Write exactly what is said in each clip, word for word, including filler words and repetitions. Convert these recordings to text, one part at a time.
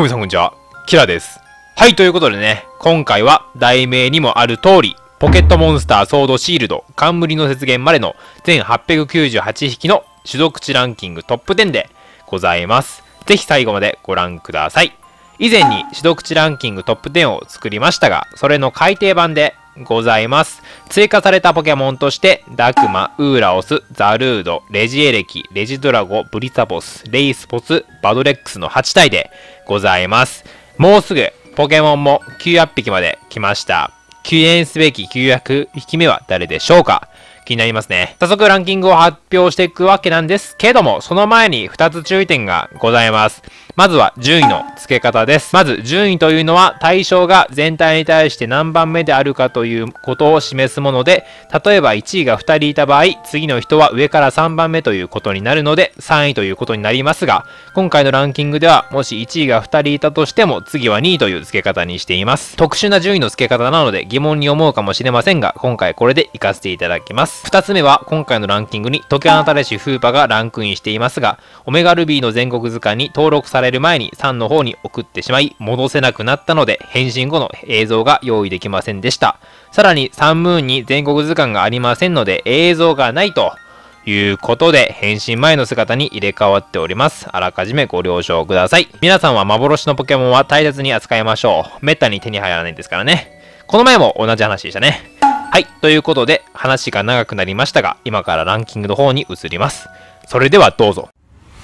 皆さんこんにちは、キラです。はい、ということでね、今回は題名にもある通り、ポケットモンスターソードシールド冠の雪原までの全はっぴゃくきゅうじゅうはちひきの種族値ランキングトップじゅうでございます。ぜひ最後までご覧ください。以前に種族値ランキングトップじゅうを作りましたが、それの改訂版でございます。追加されたポケモンとして、ダクマ、ウーラオス、ザルード、レジエレキ、レジドラゴ、ブリザボス、レイスポス、バドレックスのはちたいでございます。もうすぐポケモンもきゅうひゃくぴきまで来ました。記念すべききゅうひゃくひきめは誰でしょうか？気になりますね。早速ランキングを発表していくわけなんですけども、その前にふたつ注意点がございます。まずは順位の付け方です。まず順位というのは対象が全体に対して何番目であるかということを示すもので、例えばいちいがふたりいた場合、次の人は上からさんばんめということになるのでさんいということになりますが、今回のランキングではもしいちいがふたりいたとしても次はにいという付け方にしています。特殊な順位の付け方なので疑問に思うかもしれませんが、今回これで活かせていただきます。ふたつめは今回のランキングに解き放たれしフーパがランクインしていますが、オメガルビーの全国図鑑に登録される前にさんの方に送ってしまい戻せなくなったので、返信後の映像が用意できませんでした。さらにサンムーンに全国図鑑がありませんので映像がないということで、返信前の姿に入れ替わっております。あらかじめご了承ください。皆さんは幻のポケモンは大切に扱いましょう。めったに手に入らないんですからね。この前も同じ話でしたね。はい、ということで話が長くなりましたが、今からランキングの方に移ります。それではどうぞ。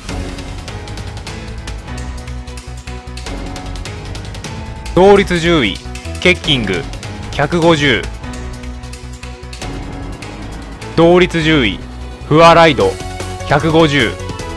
同率じゅうい、ケッキングひゃくごじゅう。同率じゅうい、フアライドひゃくごじゅう。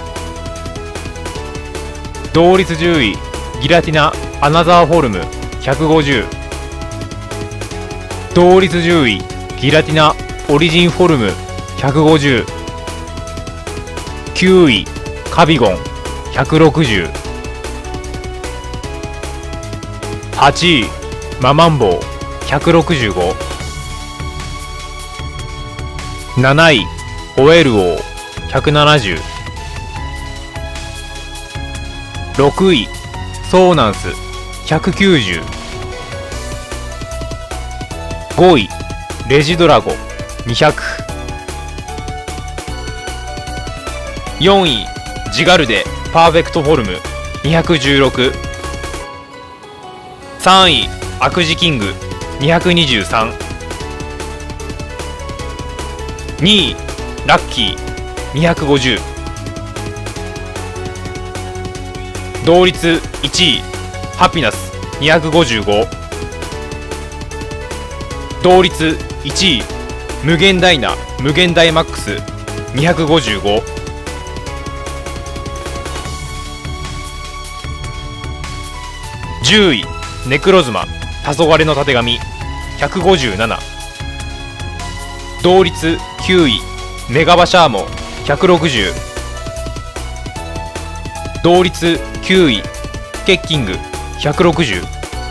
同率じゅうい、ギラティナアナザーフォルムひゃくごじゅう。同率じゅうい、ギラティナオリジンフォルムひゃくごじゅう。きゅうい、カビゴンひゃくろくじゅう。はちい、ママンボウひゃくろくじゅうご。なない、ホエルオーひゃくななじゅう。ろくい、ソーナンスひゃくきゅうじゅう。ごい、レジドラゴにひゃく。よんい、ジガルデパーフェクトフォルムにひゃくじゅうろく。さんい、アクジキングにひゃくにじゅうさん。にい、ラッキーにひゃくごじゅう。同率いちい、ハピナスにひゃくごじゅうご。同率いちい、無限ダイナ無限ダイマックスにひゃくごじゅうご。じゅうい、ネクロズマ黄昏のたてがみひゃくごじゅうなな。同率きゅうい、メガバシャーモンひゃくろくじゅう。同率きゅうい、ケッキングひゃくろくじゅう。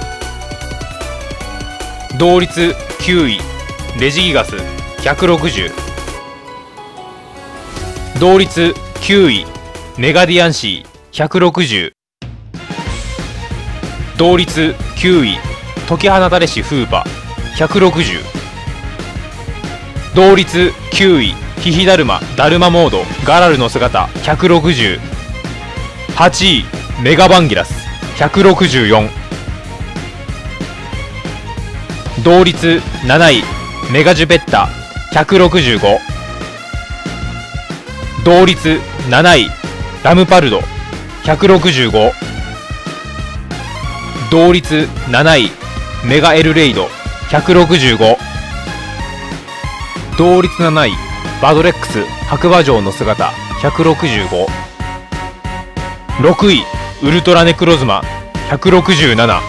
同率きゅうい、レジギガスひゃくろくじゅう。同率きゅうい、メガディアンシーひゃくろくじゅう。同率きゅうい、解き放たれしフーパひゃくろくじゅう。同率きゅうい、ヒヒダルマダルマモードガラルの姿ひゃくろくじゅう。はちい、メガバンギラスひゃくろくじゅうよん。同率なない、メガジュペッタひゃくろくじゅうご。同率なない、ラムパルドひゃくろくじゅうご。同率なない、メガエルレイドひゃくろくじゅうご。同率なない、バドレックス白馬城の姿ひゃくろくじゅうご。ろくい、ウルトラネクロズマひゃくろくじゅうなな。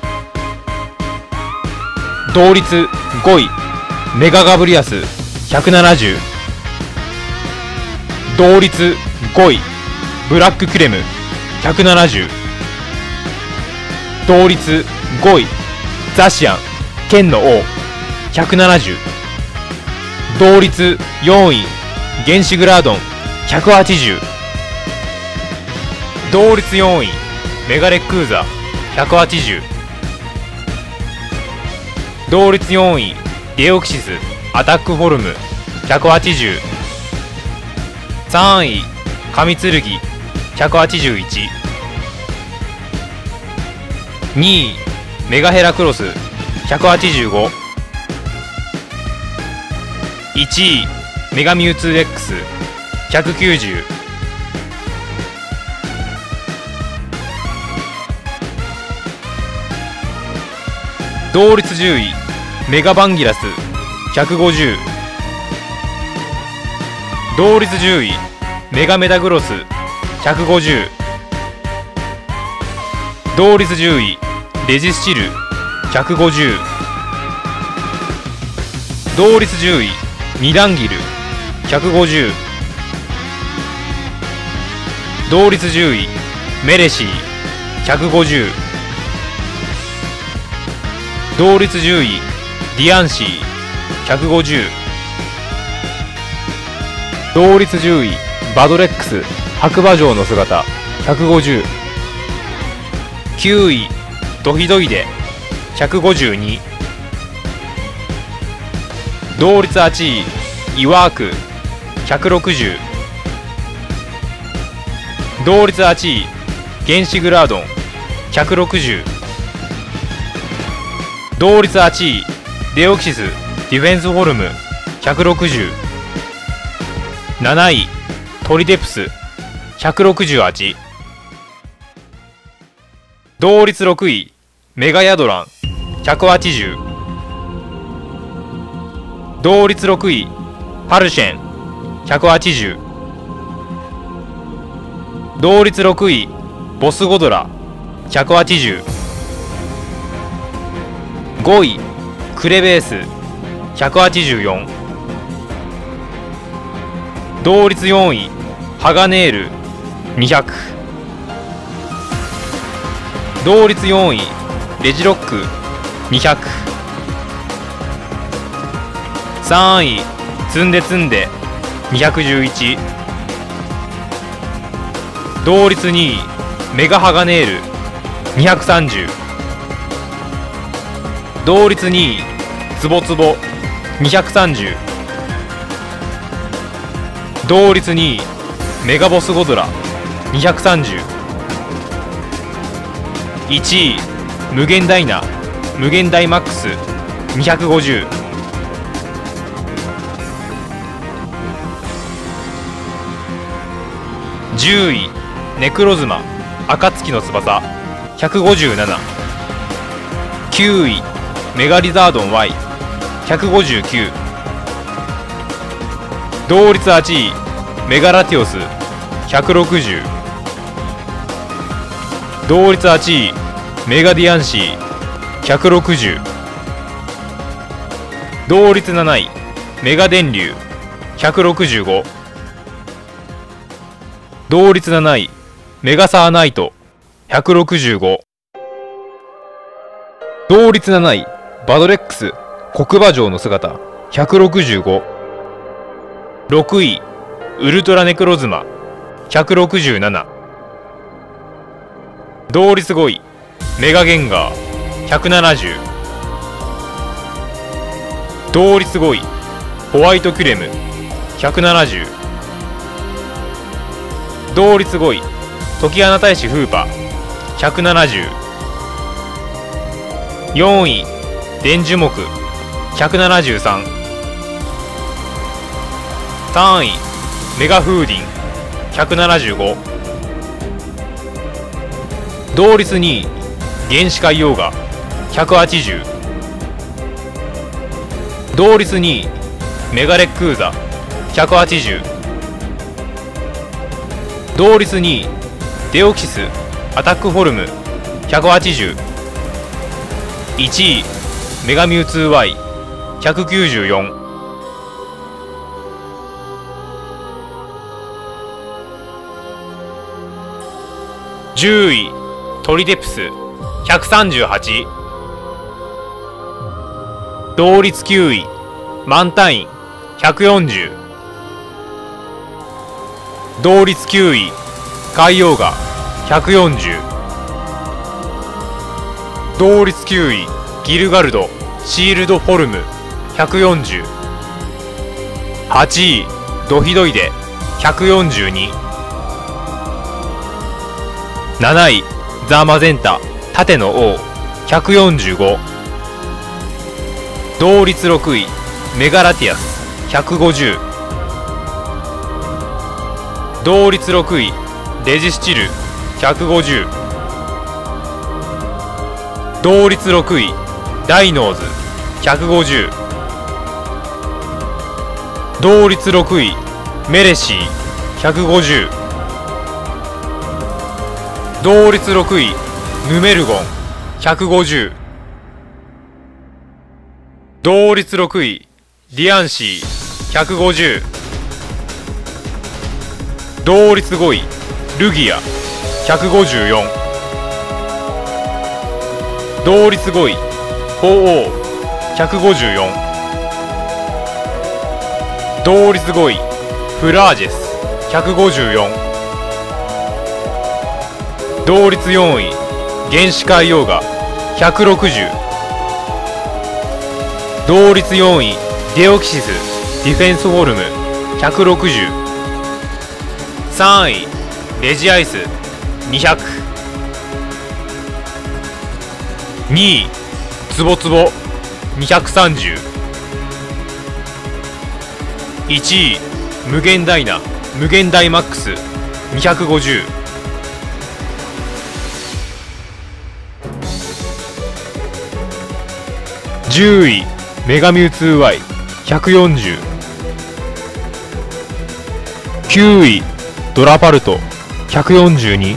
同率ごい、メガガブリアスひゃくななじゅう。同率ごい、ブラッククレムひゃくななじゅう。同率ごい、ザシアン剣の王ひゃくななじゅう。同率よんい、原始グラードンひゃくはちじゅう。同率よんい、 メガレックーザひゃくはちじゅう。同率よんいデオキシスアタックフォルムひゃくはちじゅう。さんい神剣ひゃくはちじゅういち。にいメガヘラクロスひゃくはちじゅうご。いちいメガミュウツー Xひゃくきゅうじゅう。同率じゅういメガバンギラスひゃくごじゅう。同率じゅういメガメダグロスひゃくごじゅう。同率じゅういレジスチルひゃくごじゅう。同率じゅういニダンギルひゃくごじゅう。同率じゅういメレシーひゃくごじゅう。同率じゅういディアンシーひゃくごじゅう。同率じゅういバドレックス白馬城の姿ひゃくごじゅう。きゅういドヒドイデひゃくごじゅうに。同率はちいイワークひゃくろくじゅう。同率はちい原子グラードンひゃくろくじゅう。同率はちいデオキシスディフェンスフォルムひゃくろくじゅう。なないトリデプスひゃくろくじゅうはち。同率ろくいメガヤドランひゃくはちじゅう。同率ろくいパルシェンひゃくはちじゅう。同率ろくいボスゴドラひゃくはちじゅう。ごいクレベースひゃくはちじゅうよん。同率よんいハガネールにひゃく。同率よんいレジロックにひゃく。さんいツンデツンデにひゃくじゅういち。同率にいメガハガネールにひゃくさんじゅう。同率にいツボツボにひゃくさんじゅう。同率にいメガボスゴドラにひゃくさんじゅう。いちい無限ダイナ無限大マックスにひゃくごじゅう。じゅういネクロズマ暁の翼ひゃくごじゅうなな。きゅういメガリザードン ワイひゃくごじゅうきゅう。同率はちいメガラティオスひゃくろくじゅう。同率はちいメガディアンシーひゃくろくじゅう。同率なないメガ電流ひゃくろくじゅうご。同率なないメガサーナイトひゃくろくじゅうご。同率なないバドレックス黒馬城の姿ひゃくろくじゅうご。ろくいウルトラネクロズマひゃくろくじゅうなな。同率ごいメガゲンガーひゃくななじゅう。同率ごいホワイトキュレムひゃくななじゅう。同率ごい時穴大使フーパひゃくななじゅう。よんい電樹木ひゃくななじゅうさん。さんいメガフーディンひゃくななじゅうご。同率にい原始海洋画ひゃくはちじゅう。同率にいメガレックーザひゃくはちじゅう。同率にいデオキシスアタックフォルムひゃくはちじゅう。いちいメガミュウツー ワイひゃくきゅうじゅうよん。じゅういトリデプスひゃくさんじゅうはち。同率きゅういマンタインひゃくよんじゅう。同率きゅうい海洋画ひゃくよんじゅう。 同率きゅういギルガルドシールドフォルムひゃくよんじゅう。はちいドヒドイデひゃくよんじゅうに。なないザ・マゼンタ縦の王ひゃくよんじゅうご。同率ろくいメガラティアスひゃくごじゅう。同率ろくいレジスチルひゃくごじゅう。同率ろくいダイノーズひゃくごじゅう。同率ろくいメレシーひゃくごじゅう。同率ろくいヌメルゴンひゃくごじゅう。同率ろくいディアンシーひゃくごじゅう。同率ごいルギアひゃくごじゅうよん。同率ごいフォーオーひゃくごじゅうよん。同率ごいフラージェスひゃくごじゅうよん。同率よんい原始海洋画ひゃくろくじゅう。同率よんいデオキシスディフェンスフォルムひゃくろくじゅう。さんいレジアイスにひゃく。にいツボツボにひゃくさんじゅう。いちい無限ダイナ無限大マックスにひゃくごじゅう。じゅういメガミュウツーワイひゃくよんじゅう。きゅういドラパルトひゃくよんじゅうに。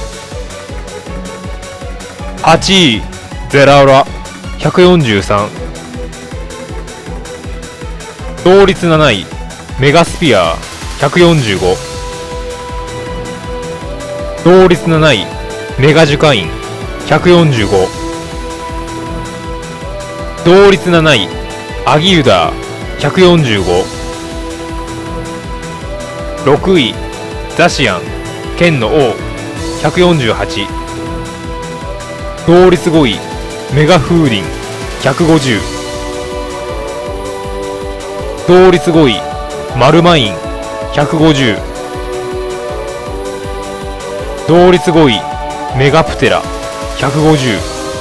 はちいゼラオラひゃくよんじゅうさん。同率なないメガスピアひゃくよんじゅうご。同率なないメガジュカインひゃくよんじゅうご。同率なないアギウダーひゃくよんじゅうご。ろくいザシアン剣の王ひゃくよんじゅうはち。同率ごいメガフーリンひゃくごじゅう。同率ごいマルマインひゃくごじゅう。同率ごいメガプテラひゃくごじゅう。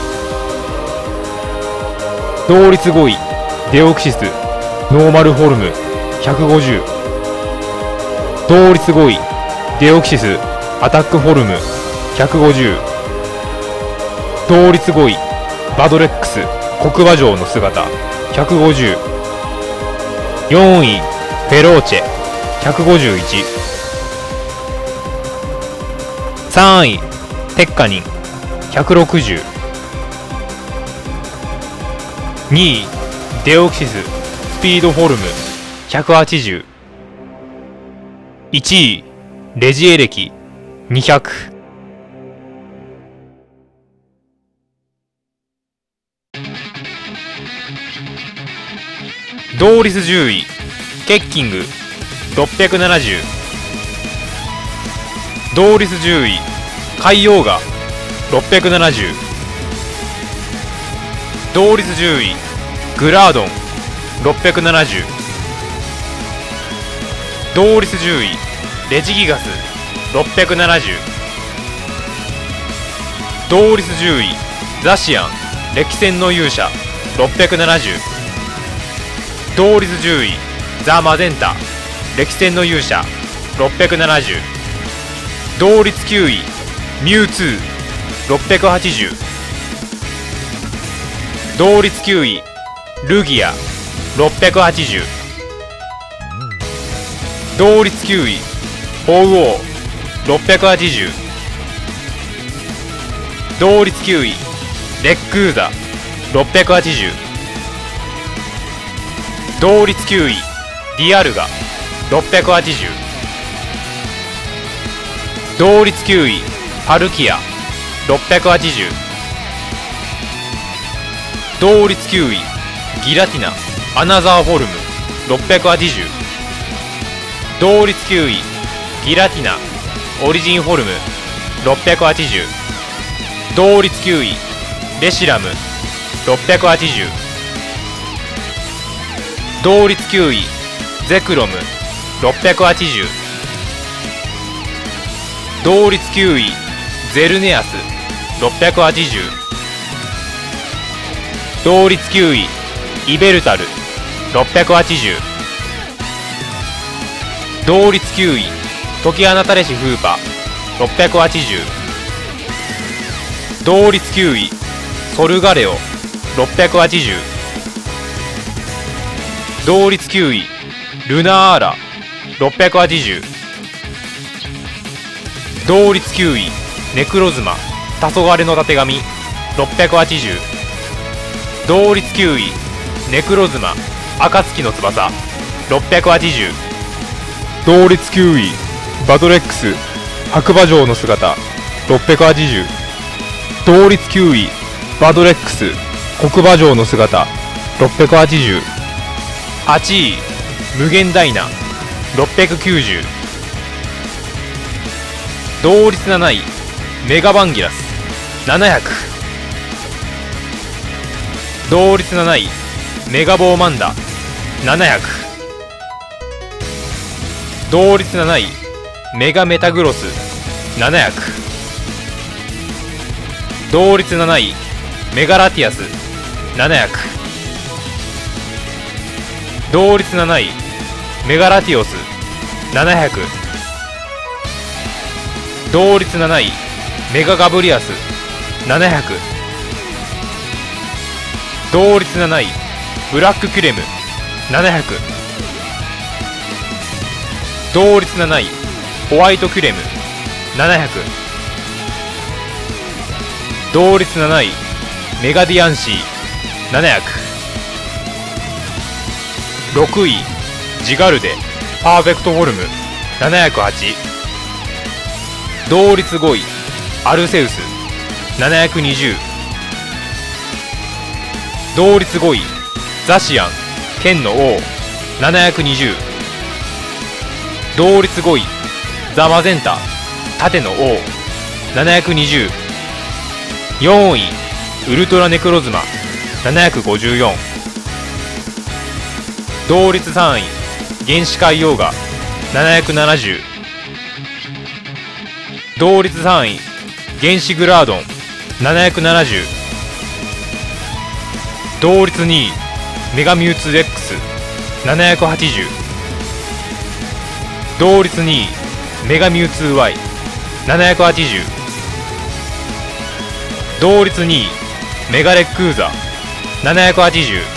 同率ごいデオクシスノーマルフォルムひゃくごじゅう。同率ごいデオキシスアタックフォルムひゃくごじゅう。同率ごいバドレックス黒馬城の姿ひゃくごじゅう。よんいフェローチェひゃくごじゅういち。さんいテッカニンひゃくろくじゅう。にいデオキシススピードフォルムひゃくはちじゅう。いちいレジエレキにひゃく。同率じゅういケッキングろっぴゃくななじゅう。同率じゅうい海洋画ろっぴゃくななじゅう。同率じゅういグラードンろっぴゃくななじゅう。同率じゅういレジギガスろっぴゃくななじゅう。同率じゅういザシアン歴戦の勇者ろっぴゃくななじゅう。同率じゅういザ・マゼンタ歴戦の勇者ろっぴゃくななじゅう。同率きゅういミュウツーろっぴゃくはちじゅう。同率きゅういルギアろっぴゃくはちじゅう。同率きゅういフォウオーろっぴゃくはちじゅう。同率きゅういレックーザろっぴゃくはちじゅう。同率きゅういディアルガろっぴゃくはちじゅう。同率きゅういパルキアろっぴゃくはちじゅう。同率きゅういギラティナアナザーフォルムろっぴゃくはちじゅう。同率きゅういギラティナオリジンフォルムろっぴゃくはちじゅう。同率きゅういレシラムろっぴゃくはちじゅう。同率きゅういゼクロムろっぴゃくはちじゅう。同率きゅういゼルネアスろっぴゃくはちじゅう。同率きゅういイベルタルろっぴゃくはちじゅう。同率きゅうい解き放たれしフーパろっぴゃくはちじゅう。同率きゅういソルガレオろっぴゃくはちじゅう。同率きゅういルナーーラろっぴゃくはちじゅう。同率きゅういネクロズマ黄昏のたてがみろっぴゃくはちじゅう。同率きゅういネクロズマ暁の翼ろっぴゃくはちじゅう。同率きゅういバトレックス白馬城の姿ろっぴゃくはちじゅう。同率きゅういバドレックス黒馬城の姿ろっぴゃくはちじゅう。はちい無限ダイナろっぴゃくきゅうじゅう。同率なないメガバンギラスななひゃく。同率なないメガボーマンダななひゃく。同率なないメガメタグロスななひゃく。同率なないメガラティアスななひゃく。同率なないメガラティオスななひゃく。同率なないメガガブリアスななひゃく。同率なないブラックキュレムななひゃく。同率なないホワイトキュレムななひゃく。同率なないメガディアンシーななひゃく。ろくいジガルデパーフェクトフォルムななひゃくはち。同率ごいアルセウスななひゃくにじゅう。同率ごいザシアン剣の王ななひゃくにじゅう。同率ごいザマゼンタ盾の王ななひゃくにじゅう。よんいウルトラネクロズマななひゃくごじゅうよん。同率さんい原始海洋画ななひゃくななじゅう。同率さんい原始グラードンななひゃくななじゅう。同率にいメガミュウツー X ななひゃくはちじゅう。同率にいメガミュウツー ワイ ななひゃくはちじゅう。同率にいメガレックーザななひゃくはちじゅう。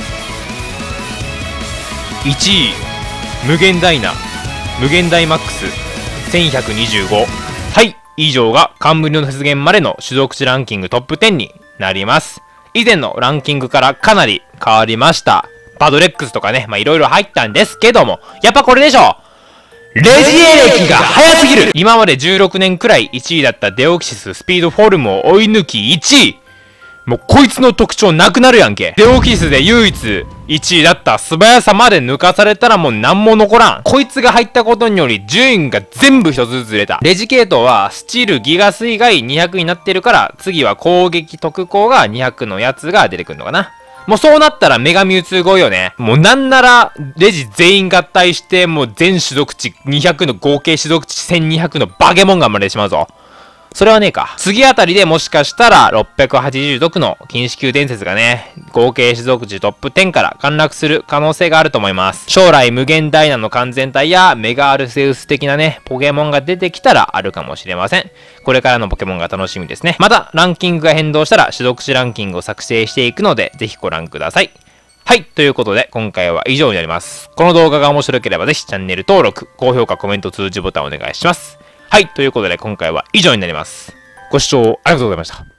いちい無限ダイナ無限大マックスせんひゃくにじゅうご。はい、以上が冠の雪原までの種族値ランキングトップじゅうになります。以前のランキングからかなり変わりました。バドレックスとかね、まあいろいろ入ったんですけども、やっぱこれでしょ。レジエ歴が早すぎる。今までじゅうろくねんくらいいちいだったデオキシススピードフォルムを追い抜きいちい。もうこいつの特徴なくなるやんけ。デオキシスで唯一いちいだった素早さまで抜かされたらもう何も残らん。こいつが入ったことにより順位が全部一つずつずれた。レジ系統はスチールギガス以外にひゃくになってるから、次は攻撃特攻がにひゃくのやつが出てくるのかな。もうそうなったらメガミュウツーごいよね。もうなんならレジ全員合体してもう全種族値にひゃくの合計種族値せんにひゃくのバケモンガンまでしまうぞ。それはねえか。次あたりでもしかしたらろっぴゃくはちじゅう毒の禁止級伝説がね、合計種族値トップじゅうから陥落する可能性があると思います。将来無限ダイナの完全体やメガアルセウス的なね、ポケモンが出てきたらあるかもしれません。これからのポケモンが楽しみですね。また、ランキングが変動したら種族値ランキングを作成していくので、ぜひご覧ください。はい。ということで、今回は以上になります。この動画が面白ければぜひチャンネル登録、高評価、コメント、通知ボタンお願いします。はい。ということで、今回は以上になります。ご視聴ありがとうございました。